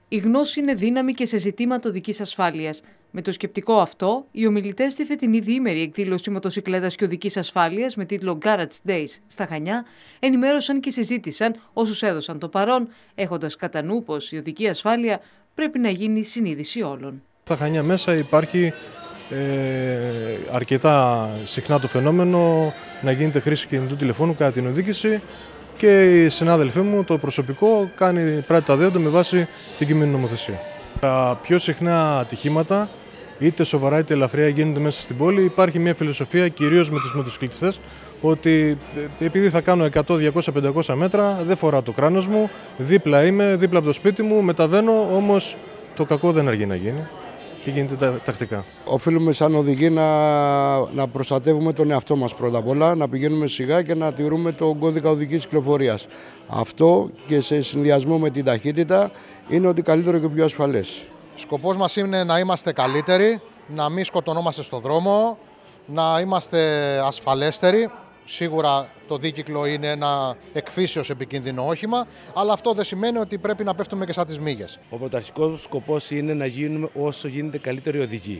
Η γνώση είναι δύναμη και σε ζητήματα οδικής ασφάλειας. Με το σκεπτικό αυτό, οι ομιλητές στη φετινή διήμερη εκδήλωση μοτοσικλέτας και οδικής ασφάλειας με τίτλο Garage Days στα Χανιά ενημέρωσαν και συζήτησαν όσους έδωσαν το παρόν, έχοντας κατά νου πως η οδική ασφάλεια πρέπει να γίνει συνείδηση όλων. Στα Χανιά μέσα υπάρχει αρκετά συχνά το φαινόμενο να γίνεται χρήση κινητού τηλεφώνου κατά την οδήγηση και οι συνάδελφοί μου, το προσωπικό, πράττει τα δέοντα με βάση την κείμενη νομοθεσία. Τα πιο συχνά ατυχήματα, είτε σοβαρά είτε ελαφριά, γίνονται μέσα στην πόλη. Υπάρχει μια φιλοσοφία, κυρίως με τους μοτοσυκλετιστές, ότι επειδή θα κάνω 100, 200, 500 μέτρα, δεν φοράω το κράνος μου, δίπλα είμαι, δίπλα από το σπίτι μου, μεταβαίνω, όμως το κακό δεν αργεί να γίνει και γίνεται τακτικά. Οφείλουμε σαν οδηγοί να προστατεύουμε τον εαυτό μας πρώτα απ' όλα, να πηγαίνουμε σιγά και να τηρούμε τον κώδικα οδικής κυκλοφορίας. Αυτό και σε συνδυασμό με την ταχύτητα είναι ότι καλύτερο και πιο ασφαλές. Σκοπός μας είναι να είμαστε καλύτεροι, να μην σκοτωνόμαστε στον δρόμο, να είμαστε ασφαλέστεροι. Σίγουρα το δίκυκλο είναι ένα εκφύσεως επικίνδυνο όχημα, αλλά αυτό δεν σημαίνει ότι πρέπει να πέφτουμε και σαν τις μύγες. Ο πρωταρχικός σκοπός είναι να γίνουμε όσο γίνεται καλύτεροι οδηγοί.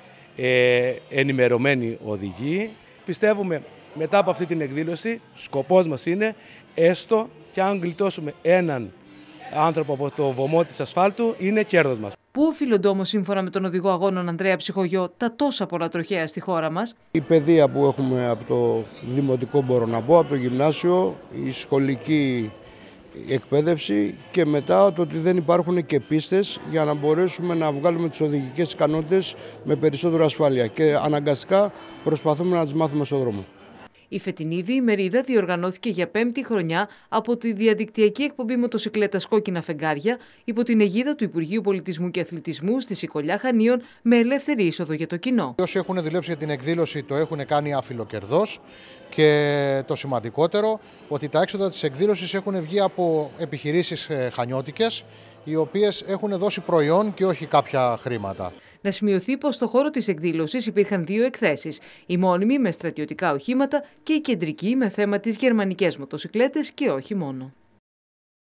Ενημερωμένοι οδηγοί. Πιστεύουμε μετά από αυτή την εκδήλωση, σκοπός μας είναι έστω και αν γλιτώσουμε έναν άνθρωπο από το βωμό της ασφάλτου, είναι κέρδος μας. Πού οφείλονται όμως, σύμφωνα με τον οδηγό αγώνων Ανδρέα Ψυχογειό, τα τόσα πολλά τροχαία στη χώρα μας? Η παιδεία που έχουμε από το δημοτικό, μπορώ να πω, από το γυμνάσιο, η σχολική εκπαίδευση και μετά το ότι δεν υπάρχουν και πίστες για να μπορέσουμε να βγάλουμε τις οδηγικές ικανότητες με περισσότερη ασφάλεια και αναγκαστικά προσπαθούμε να τις μάθουμε στον δρόμο. Η φετινή διημερίδα διοργανώθηκε για 5η χρονιά από τη διαδικτυακή εκπομπή μοτοσικλέτας Κόκκινα Φεγγάρια υπό την αιγίδα του Υπουργείου Πολιτισμού και Αθλητισμού στη Σικολιά Χανίων με ελεύθερη είσοδο για το κοινό. Όσοι έχουν δουλέψει για την εκδήλωση το έχουν κάνει άφιλοκερδός και το σημαντικότερο ότι τα έξοδα της εκδήλωσης έχουν βγει από επιχειρήσεις χανιώτικες οι οποίες έχουν δώσει προϊόν και όχι κάποια χρήματα. Να σημειωθεί πως στο χώρο της εκδήλωσης υπήρχαν 2 εκθέσεις, η μόνιμη με στρατιωτικά οχήματα και η κεντρική με θέμα τις γερμανικές μοτοσικλέτες και όχι μόνο.